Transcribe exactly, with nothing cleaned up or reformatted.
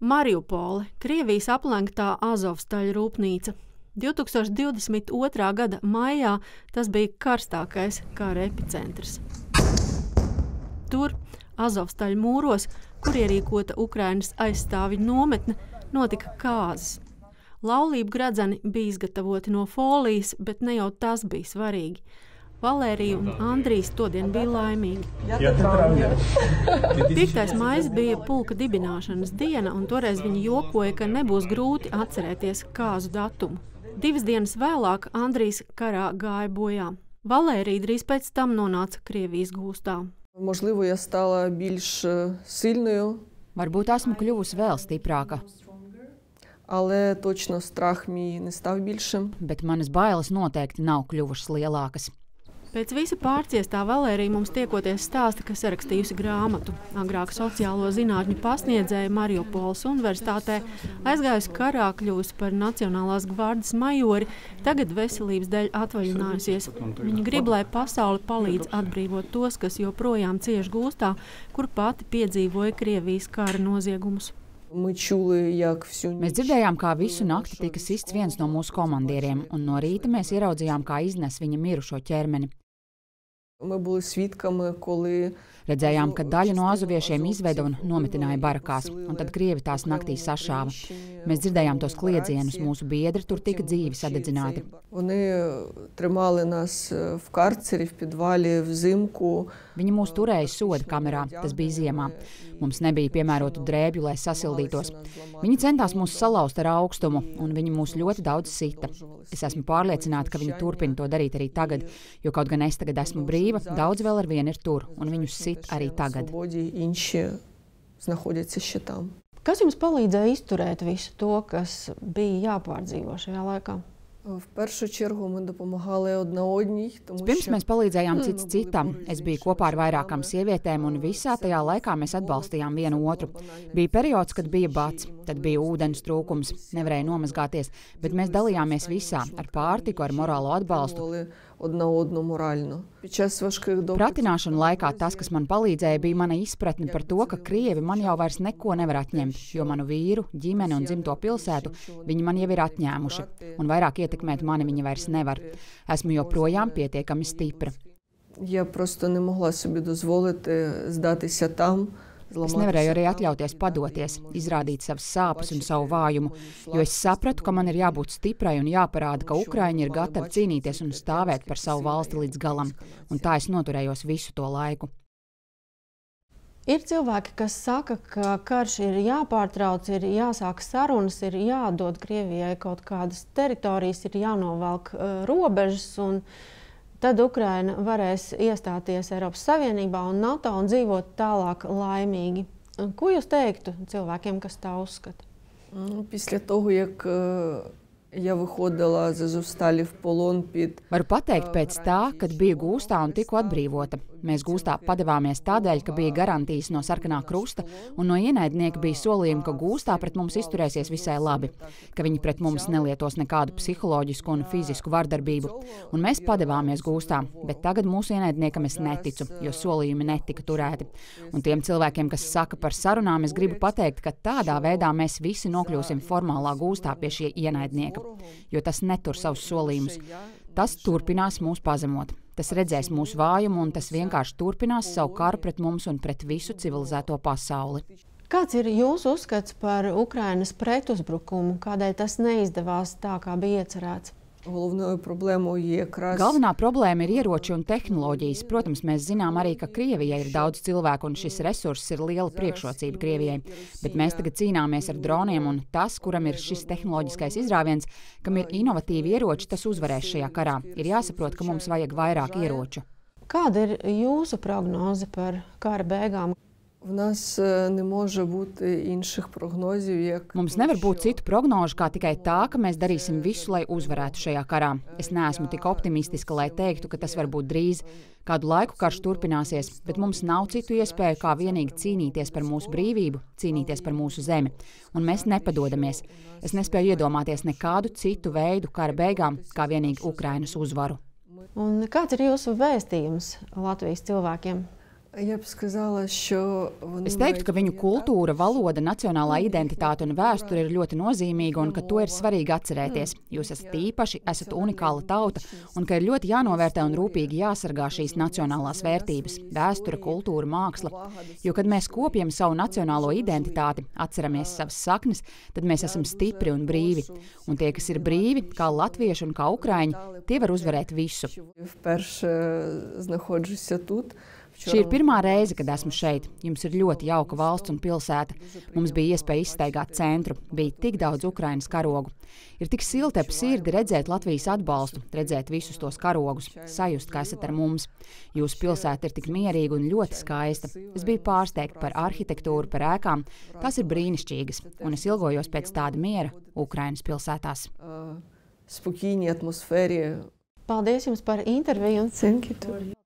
Mariupole, Krievijas aplenktā Azovstaļa rūpnīca. divtūkstoš divdesmit otrā gada maijā tas bija karstākais kara epicentrs. Tur, Azovstaļa mūros, kur ierīkota Ukrainas aizstāvju nometne, notika kāzas. Laulību gradzeni bija izgatavoti no folijas, bet ne jau tas bija svarīgi. Valērija un Andrijs todien bija laimīgi. piektais maijs bija pulka dibināšanas diena, un toreiz viņi jokoja, ka nebūs grūti atcerēties kāzu datumu. Divas dienas vēlāk Andrijs karā gāja bojā. Valērija drīz pēc tam nonāca Krievijas gūstā. Можливо, я стала більш сильною. Varbūt esmu kļuvusi vēl stiprāka. Але точно страх мій не став більшим. Bet manas bailes noteikti nav kļuvušas lielākas. Pēc visa pārciestā Valērija mums tiekoties stāsta, ka sarakstījusi grāmatu. Agrāk sociālo zinātņu pasniedzēja Mariupoles universitātē, aizgājusi karā, kļuvusi par Nacionālās gvardes majori, tagad veselības dēļ atvaļinājusies. Viņa grib, lai pasauli palīdz atbrīvot tos, kas joprojām cieš gūstā, kur pati piedzīvoja Krievijas kara noziegumus. Mēs dzirdējām, kā visu nakti tika sists viens no mūsu komandieriem, un no rīta mēs ieraudzījām, kā iznes viņa mirušo ķermeni. Redzējām, ka daļu no azoviešiem izveda un nometināja barakās, un tad Krievi tās naktī sašāva. Mēs dzirdējām tos kliedzienus, mūsu biedri tur tika dzīvi sadedzināti. Viņi mūs turēja soda kamerā, tas bija ziemā. Mums nebija piemērotu drēbju, lai sasildītos. Viņi centās mūs salauzt ar augstumu, un viņi mūs ļoti daudz sita. Es esmu pārliecināta, ka viņi turpina to darīt arī tagad, jo kaut gan es tagad esmu brīva, daudz vēl ar vienu ir tur, un viņus sit arī tagad. Kas jums palīdzēja izturēt visu to, kas bija jāpārdzīvo šajā laikā? Pirms mēs palīdzējām cits citam. Es biju kopā ar vairākām sievietēm, un visā tajā laikā mēs atbalstījām vienu otru. Bija periods, kad bija bats, tad bija ūdens trūkums, nevarēja nomazgāties, bet mēs dalījāmies visā, ar pārtiku, ar morālo atbalstu. Pratināšanu laikā tas, kas man palīdzēja, bija mana izpratne par to, ka Krievi man jau vairs neko nevar atņemt, jo manu vīru, ģimeni un dzimto pilsētu viņi man jau ir atņēmuši, un vairāk ietekmēt mani viņi vairs nevar. Esmu joprojām pietiekami stipra. Es nevarēju arī atļauties padoties, izrādīt savas sāpes un savu vājumu, jo es sapratu, ka man ir jābūt stiprai un jāparāda, ka Ukraiņi ir gatavi cīnīties un stāvēt par savu valsti līdz galam, un tā es noturējos visu to laiku. Ir cilvēki, kas saka, ka karš ir jāpārtrauc, ir jāsāk sarunas, ir jādod Krievijai kaut kādas teritorijas, ir jānovelk uh, robežas, un tad Ukraina varēs iestāties Eiropas Savienībā un NATO un dzīvot tālāk laimīgi. Ko jūs teiktu cilvēkiem, kas tā uzskata? Після того, як я виходила з Азовсталі в полон під... Varu pateikt pēc tā, kad biju gūstā un tiku atbrīvota. Mēs gūstā padevāmies tādēļ, ka bija garantijas no Sarkanā krusta, un no ienaidnieka bija solījumi, ka gūstā pret mums izturēsies visai labi, ka viņi pret mums nelietos nekādu psiholoģisku un fizisku vardarbību. Un mēs padevāmies gūstā, bet tagad mūsu ienaidniekam es neticu, jo solījumi netika turēti. Un tiem cilvēkiem, kas saka par sarunām, es gribu pateikt, ka tādā veidā mēs visi nokļūsim formālā gūstā pie šie ienaidnieka, jo tas netur savus solījumus. Tas turpinās mūs pazemot. Tas redzēs mūsu vājumu, un tas vienkārši turpinās savu karu pret mums un pret visu civilizēto pasauli. Kāds ir jūsu uzskats par Ukrainas pretuzbrukumu? Kādēļ tas neizdevās tā, kā bija iecerēts? Galvenā problēma ir ieroči un tehnoloģijas. Protams, mēs zinām arī, ka Krievijai ir daudz cilvēku un šis resurss ir liela priekšrocība Krievijai. Bet mēs tagad cīnāmies ar droniem, un tas, kuram ir šis tehnoloģiskais izrāviens, kam ir inovatīvi ieroči, tas uzvarēs šajā karā. Ir jāsaprot, ka mums vajag vairāk ieroču. Kāda ir jūsu prognoze par kara beigām? Mums nevar būt citu prognožu kā tikai tā, ka mēs darīsim visu, lai uzvarētu šajā karā. Es neesmu tik optimistiska, lai teiktu, ka tas var būt drīz. Kādu laiku karš turpināsies, bet mums nav citu iespēju kā vienīgi cīnīties par mūsu brīvību, cīnīties par mūsu zemi. Un mēs nepadodamies. Es nespēju iedomāties nekādu citu veidu kara beigām, kā vienīgi Ukrainas uzvaru. Un kāds ir jūsu vēstījums Latvijas cilvēkiem? Я б сказала, що вони Es teiktu, ka viņu kultūra, valoda, nacionālā identitāte un vēsture ir ļoti nozīmīga un ka to ir svarīgi atcerēties. Jūs esat īpaši, esat unikāla tauta un ka ir ļoti jānovērtē un rūpīgi jāsargā šīs nacionālās vērtības - vēsture, kultūra, māksla. Jo, kad mēs kopjam savu nacionālo identitāti, atceramies savas saknes, tad mēs esam stipri un brīvi. Un tie, kas ir brīvi, kā latvieši un kā ukraiņi, tie var uzvarēt visu. Вперше знаходжуся тут. Šī ir pirmā reize, kad esmu šeit. Jums ir ļoti jauka valsts un pilsēta. Mums bija iespēja izstaigāt centru. Bija tik daudz Ukrainas karogu. Ir tik silti ap sirdi redzēt Latvijas atbalstu, redzēt visus tos karogus, sajust, ka esat ar mums. Jūsu pilsēta ir tik mierīga un ļoti skaista. Es biju pārsteigta par arhitektūru, par ēkām. Tās ir brīnišķīgas, un es ilgojos pēc tāda miera Ukrainas pilsētās. Спокійній атмосфері. Paldies jums par interviju. Thank you.